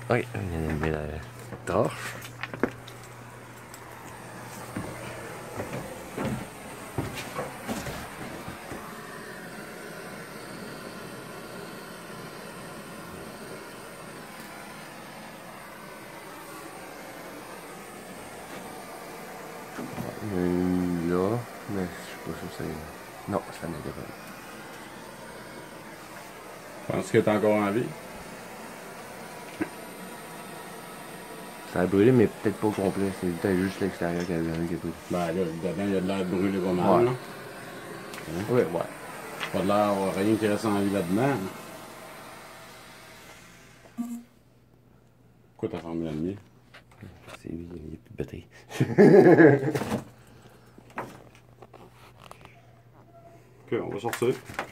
Oui, on vient d'allumer la torche. Il y en a une là, mais je sais pas si c'est... Non, ça n'était pas. Penses-tu qu'elle est encore en vie? Ça a brûlé, mais peut-être pas au complet. C'est peut-être juste l'extérieur qui a brûlé. Ben là, dedans, il y a de l'air de brûler pas mal, Ouais. là. Oui, ouais. Pas de l'air, rien qui reste en vie là-dedans. Pourquoi t'as fermé la lumière? C'est lui, il n'y a plus de batterie. Ok, on va sortir.